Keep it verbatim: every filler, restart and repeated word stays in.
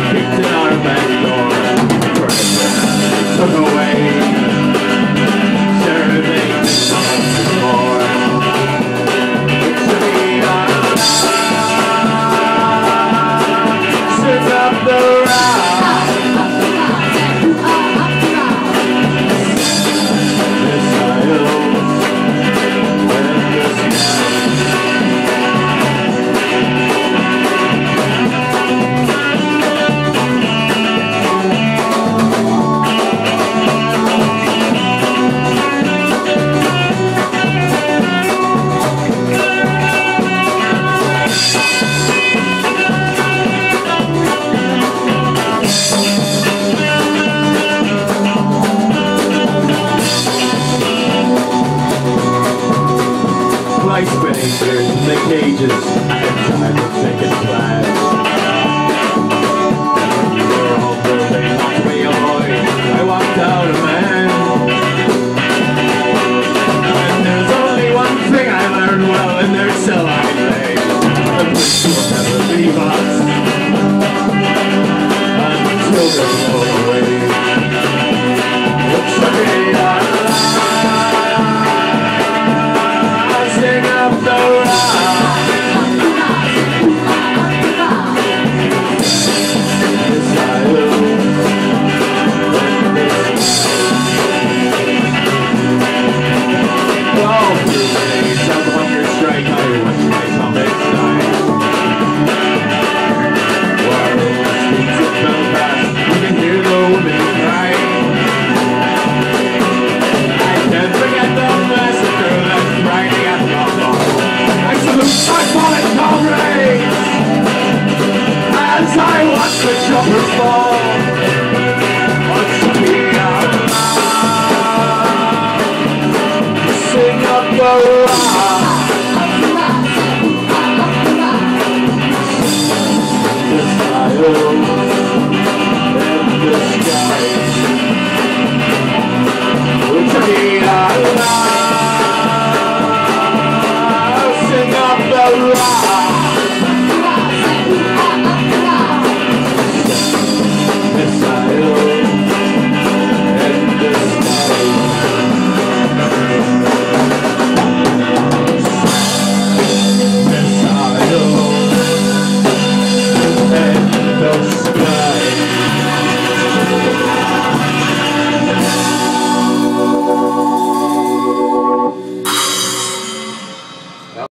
kicked in our back door. Took away everything and nothing more. To be honest, sing up the rock. Life spinning gears in the cages, and time was taking class. You were all through, they knocked me away. I walked out a man. And there's only one thing I learned well in their cell I lay. The police will never leave us until they're blown away. Looks like they are sing up the rock. Yes, I will. Oh, through the days of hunger strike, I watch my comrades die. While in the streets of Belfast, you can hear the women cry. I can't forget the massacre that's Friday at Belfast. I salute my fallen comrades as I watch the jumpers fall. Watch me out loud, sing up the rock. Yes, I will.